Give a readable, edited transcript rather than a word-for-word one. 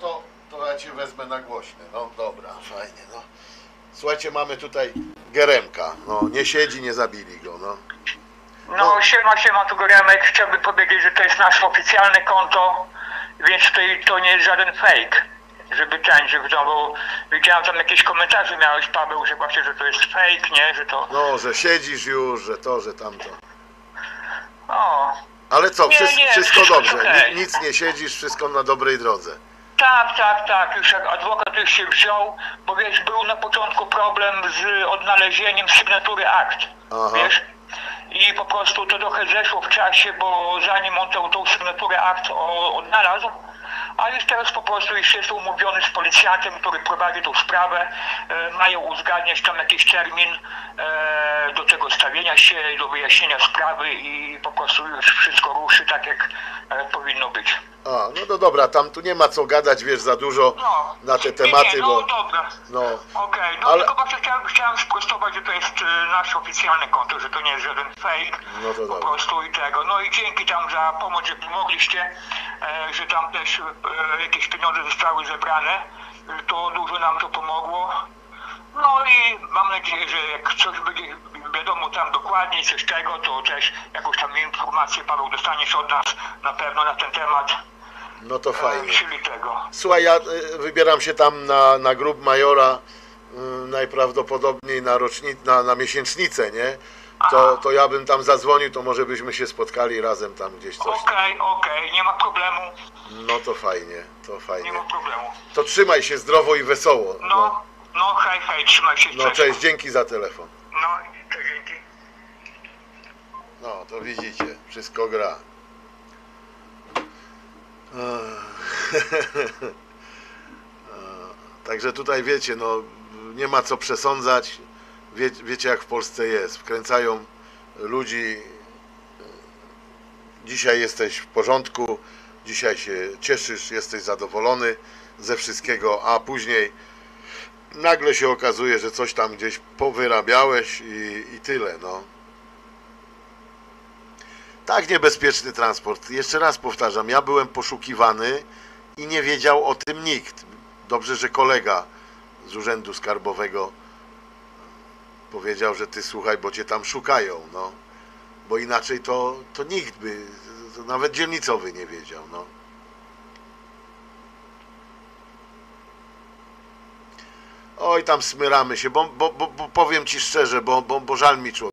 to ja cię wezmę na głośny. No dobra, fajnie, no. Słuchajcie, mamy tutaj Geremka. No, nie siedzi, nie zabili go, no. No siema, tu Geremek. Chciałbym powiedzieć, że to jest nasze oficjalne konto, więc to nie jest żaden fake. Bo widziałem tam jakieś komentarze miałeś, Paweł, że właśnie, że to jest fake, nie, że to... No, że siedzisz już, że to, że tamto. O. Ale co, wszystko dobrze, okay. Nic nie siedzisz, wszystko na dobrej drodze. Tak, już jak adwokat już się wziął, bo wiesz, był na początku problem z odnalezieniem sygnatury akt, wiesz? I po prostu to trochę zeszło w czasie, bo zanim on tą sygnaturę akt odnalazł, a już teraz po prostu już jest umówiony z policjantem, który prowadzi tą sprawę, mają uzgadniać tam jakiś termin do tego stawienia się, do wyjaśnienia sprawy i po prostu już wszystko ruszy tak, jak powinno być. A, no to dobra, tam tu nie ma co gadać, wiesz, za dużo na te tematy, no, bo... dobra. No, Okej, no ale... tylko właśnie chciałem sprostować, że to jest nasze oficjalne konto, że to nie jest żaden fake, no to po prostu i tego. No i dzięki tam za pomoc, że pomogliście, że tam też jakieś pieniądze zostały zebrane, to dużo nam to pomogło. No i mam nadzieję, że jak coś będzie wiadomo tam dokładniej, coś tego, to też jakąś tam informację, Paweł, dostaniesz od nas na pewno na ten temat. No to fajnie. Czyli tego. Słuchaj, ja wybieram się tam na grób majora, najprawdopodobniej na miesięcznicę, nie? To ja bym tam zadzwonił, to może byśmy się spotkali razem tam gdzieś coś. Okej, nie ma problemu. No to fajnie, to fajnie. Nie ma problemu. To trzymaj się zdrowo i wesoło. No hej, trzymaj się. No cześć, dzięki za telefon. No, cześć, dzięki. No, to widzicie, wszystko gra. Także tutaj wiecie, no nie ma co przesądzać. Wiecie jak w Polsce jest. Wkręcają ludzi. Dzisiaj jesteś w porządku, dzisiaj się cieszysz, jesteś zadowolony ze wszystkiego, a później nagle się okazuje, że coś tam gdzieś powyrabiałeś i tyle, no. Tak niebezpieczny transport. Jeszcze raz powtarzam, ja byłem poszukiwany i nie wiedział o tym nikt. Dobrze, że kolega z Urzędu Skarbowego powiedział, że ty słuchaj, bo cię tam szukają, no. Bo inaczej to nikt by, to nawet dzielnicowy nie wiedział, no. Oj, tam smyramy się, bo powiem ci szczerze, bo żal mi człowieka.